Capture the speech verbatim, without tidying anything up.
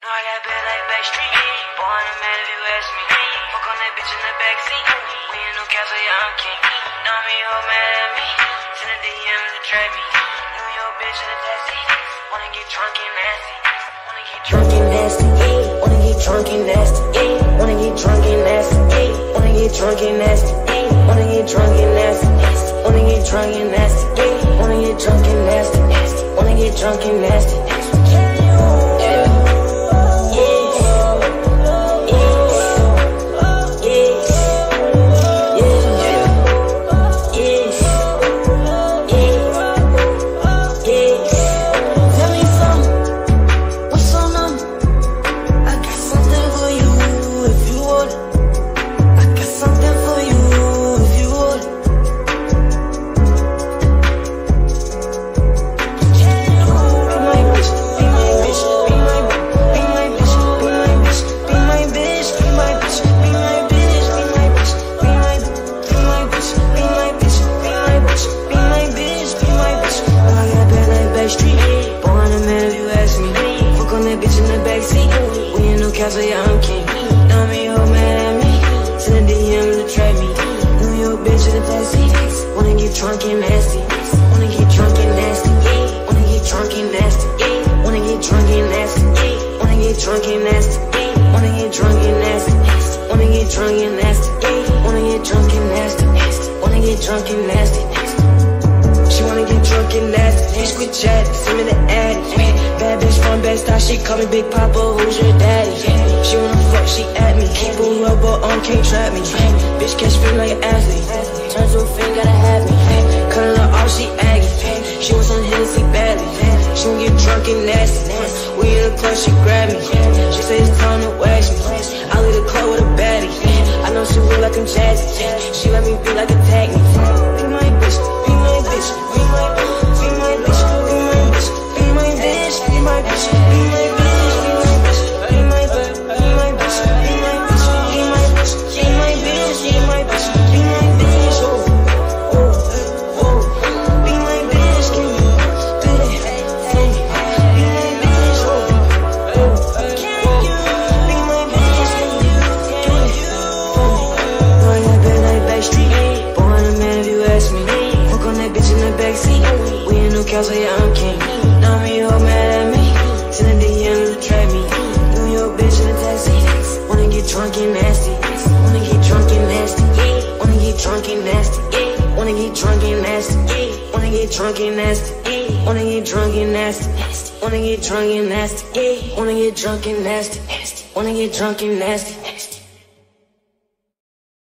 I got bad like Backstreet. Born a man if you ask me. Fuck on that bitch in the backseat. We ain't no castle, yeah, I'm king. Know me, ho, mad at me. Send a D M to trap me. New York bitch in the taxi. Wanna get drunk and nasty. Wanna get drunk and nasty. Wanna get drunk and nasty. Wanna get drunk and nasty. Wanna get drunk and nasty. Wanna get drunk and nasty. Wanna get drunk and nasty. Wanna get drunk and nasty. Wanna get drunk and nasty. Castle, yeah, I'm king. Know me, ho, mad at me. Send a D M to trap me. New York bitch in the taxi. Wanna get drunk and nasty. Wanna get drunk and nasty. Wanna get drunk and nasty. Wanna get drunk and nasty. Wanna get drunk and nasty. Wanna get drunk and nasty. Wanna get drunk and nasty. Wanna get drunk and nasty. Wanna get drunk and nasty. She wanna get drunk and nasty. Bitch, quit chatting, send me the addy. Bad bitch from Bed-Stuy, she call me Big Papa, who's your daddy? She wanna fuck, she at me. Keep a rubber on, can't trap me. Bitch catch me like an athlete. Turn to a fin, gotta have me. Cut her off, she aggy. She wants some Hennessy badly. She wanna get drunk and nasty. We in the club, she grab me. She say it's time to wax me. I leave the club with a baddie. I know she real like I'm jazzy. She let me be like a tag me. Be my bitch, be my bitch, be my bitch, be my bitch, be my bitch, be my bitch, be my bitch, be my bitch, be my bitch, be my bitch, be my bitch, be my bitch, be my bitch, be my bitch, be my bitch, oh, oh, oh, be my bitch, can you do that for me? Be my bitch, oh, oh, can you be my bitch, can you do that for me? Boy, I been like Backstreet. Born a man if you ask me. Fuck on that bitch in the backseat. We ain't no castle, yeah, I'm king. Know me, ho, mad at me. Send a D M to trap me. New York bitch in the taxi. Wanna get drunk and nasty. Wanna get drunk and nasty. Wanna get drunk and nasty. Wanna get drunk and nasty. Wanna get drunk and nasty. Wanna get drunk and nasty. Wanna get drunk and nasty. Wanna get drunk and nasty. Wanna get drunk and nasty.